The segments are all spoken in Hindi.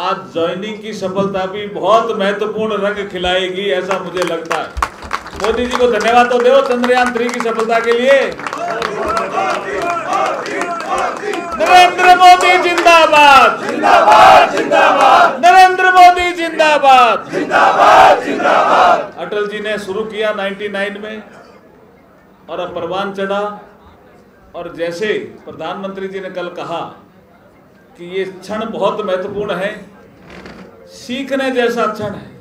आज ज्वाइनिंग की सफलता भी बहुत महत्वपूर्ण रंग खिलाएगी, ऐसा मुझे लगता है। मोदी जी को धन्यवाद तो दो चंद्रयान 3 की सफलता के लिए। नरेंद्र मोदी जिंदाबाद, जिंदाबाद, जिंदाबाद। नरेंद्र मोदी जिंदाबाद, जिंदाबाद, जिंदाबाद। अटल जी ने शुरू किया 99 में और अब परवान चढ़ा। और जैसे प्रधानमंत्री जी ने कल कहा कि ये क्षण बहुत महत्वपूर्ण है, सीखने जैसा क्षण है।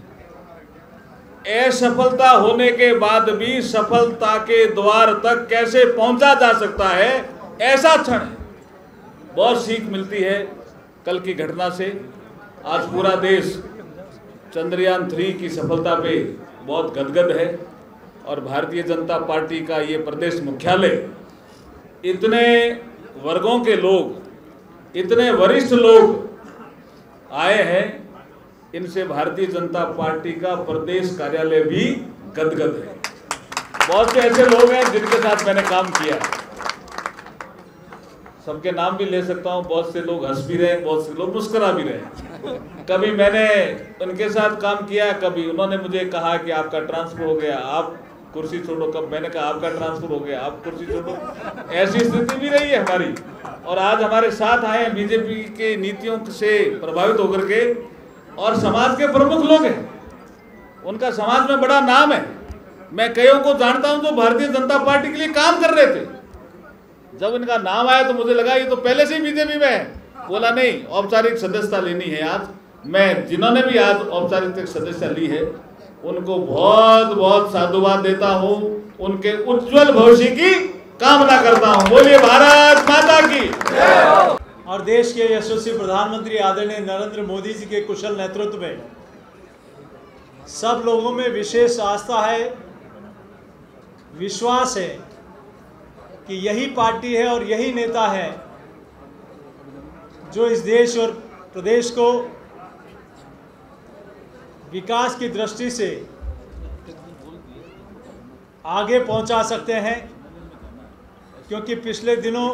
असफलता होने के बाद भी सफलता के द्वार तक कैसे पहुंचा जा सकता है, ऐसा क्षण है। बहुत सीख मिलती है कल की घटना से। आज पूरा देश चंद्रयान 3 की सफलता पे बहुत गदगद है और भारतीय जनता पार्टी का ये प्रदेश मुख्यालय इतने वर्गों के लोग, इतने वरिष्ठ लोग आए हैं, इनसे भारतीय जनता पार्टी का प्रदेश कार्यालय भी गदगद है। बहुत से ऐसे लोग हैं जिनके साथ मैंने काम किया, सबके नाम भी ले सकता हूं। बहुत से लोग हंस भी रहे, बहुत से लोग मुस्कुरा भी रहे। कभी मैंने उनके साथ काम किया, कभी उन्होंने मुझे कहा कि आपका ट्रांसफर हो गया, आप कुर्सी छोड़ो। कब मैंने कहा आपका ट्रांसफर हो गया, आप कुर्सी छोड़ो। ऐसी स्थिति भी रही है हमारी। और आज हमारे साथ आए बीजेपी के नीतियों से प्रभावित होकर के, और समाज के प्रमुख लोग हैं, उनका समाज में बड़ा नाम है। मैं कईयों को जानता हूं जो भारतीय जनता पार्टी के लिए काम कर रहे थे। जब इनका नाम आया तो मुझे लगा ये तो पहले से ही बीजेपी में है। बोला नहीं, औपचारिक सदस्यता लेनी है। आज मैं जिन्होंने भी आज औपचारिक सदस्यता ली है उनको बहुत बहुत साधुवाद देता हूं, उनके उज्जवल भविष्य की कामना करता हूं। बोलिए भारत माता की। और देश के यशस्वी प्रधानमंत्री आदरणीय नरेंद्र मोदी जी के कुशल नेतृत्व में सब लोगों में विशेष आस्था है, विश्वास है कि यही पार्टी है और यही नेता है जो इस देश और प्रदेश को विकास की दृष्टि से आगे पहुंचा सकते हैं। क्योंकि पिछले दिनों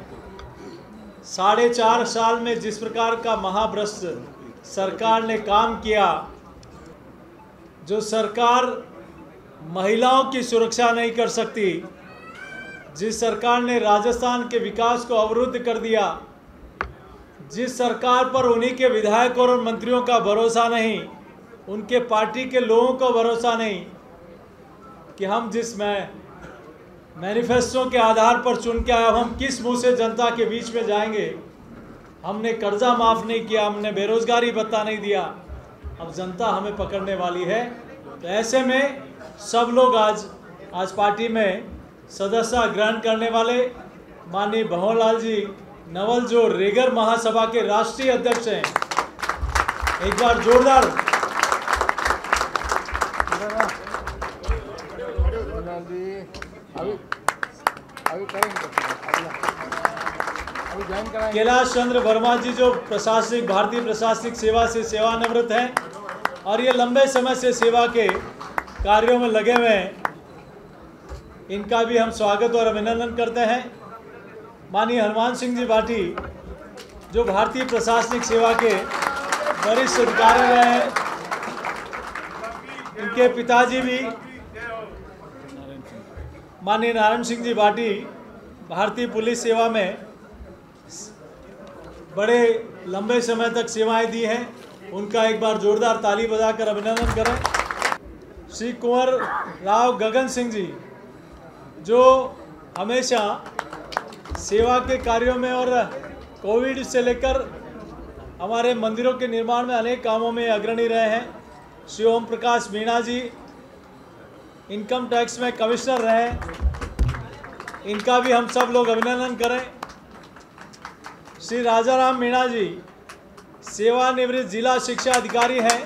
4.5 साल में जिस प्रकार का महाभ्रष्ट सरकार ने काम किया, जो सरकार महिलाओं की सुरक्षा नहीं कर सकती, जिस सरकार ने राजस्थान के विकास को अवरुद्ध कर दिया, जिस सरकार पर उन्हीं के विधायकों और मंत्रियों का भरोसा नहीं, उनके पार्टी के लोगों को भरोसा नहीं कि हम जिस मैनिफेस्टो के आधार पर चुन के आए, हम किस मुंह से जनता के बीच में जाएंगे। हमने कर्जा माफ़ नहीं किया, हमने बेरोजगारी भत्ता नहीं दिया, अब जनता हमें पकड़ने वाली है। तो ऐसे में सब लोग आज पार्टी में सदस्यता ग्रहण करने वाले माननीय भंवरलाल जी नवल जो रेगर महासभा के राष्ट्रीय अध्यक्ष हैं, एक बार जोरदार कैलाश चंद्र वर्मा जी जो भारतीय प्रशासनिक सेवा से सेवानिवृत्त हैं और ये लंबे समय से सेवा के कार्यों में लगे हुए हैं, इनका भी हम स्वागत और अभिनंदन करते हैं। माननीय हनुमान सिंह जी भाटी जो भारतीय प्रशासनिक सेवा के वरिष्ठ अधिकारी रहे हैं, इनके पिताजी भी माननीय नारायण सिंह जी भाटी भारतीय पुलिस सेवा में बड़े लंबे समय तक सेवाएं दी हैं, उनका एक बार जोरदार ताली बजाकर अभिनंदन करें। श्री कुंवर राव गगन सिंह जी जो हमेशा सेवा के कार्यों में और कोविड से लेकर हमारे मंदिरों के निर्माण में अनेक कामों में अग्रणी रहे हैं। श्री ओम प्रकाश मीणा जी इनकम टैक्स में कमिश्नर रहे, इनका भी हम सब लोग अभिनंदन करें। श्री राजाराम मीणा जी सेवानिवृत्त जिला शिक्षा अधिकारी हैं।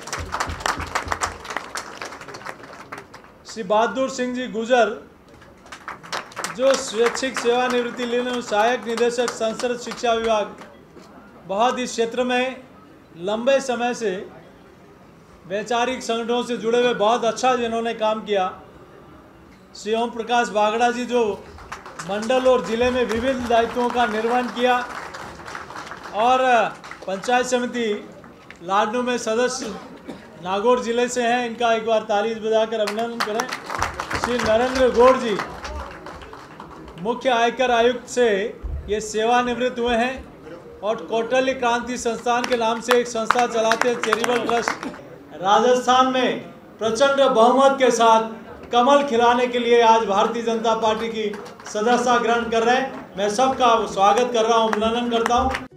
श्री बहादुर सिंह जी गुजर जो स्वैच्छिक सेवानिवृत्ति लेने सहायक निदेशक संस्कृत शिक्षा विभाग, बहुत इस क्षेत्र में लंबे समय से वैचारिक संगठनों से जुड़े हुए बहुत अच्छा जिन्होंने काम किया। श्री ओम प्रकाश बागड़ा जी जो मंडल और जिले में विभिन्न दायित्वों का निर्वहन किया और पंचायत समिति लाडनू में सदस्य नागौर जिले से हैं, इनका एक बार ताली बजाकर अभिनंदन करें। श्री नरेंद्र गौड़ जी मुख्य आयकर आयुक्त से ये सेवानिवृत्त हुए हैं और कौटिल्य क्रांति संस्थान के नाम से एक संस्था चलाते हैं, चैरिटेबल ट्रस्ट। राजस्थान में प्रचंड बहुमत के साथ कमल खिलाने के लिए आज भारतीय जनता पार्टी की सदस्यता ग्रहण कर रहे हैं। मैं सबका स्वागत कर रहा हूँ, अभिनंदन करता हूँ।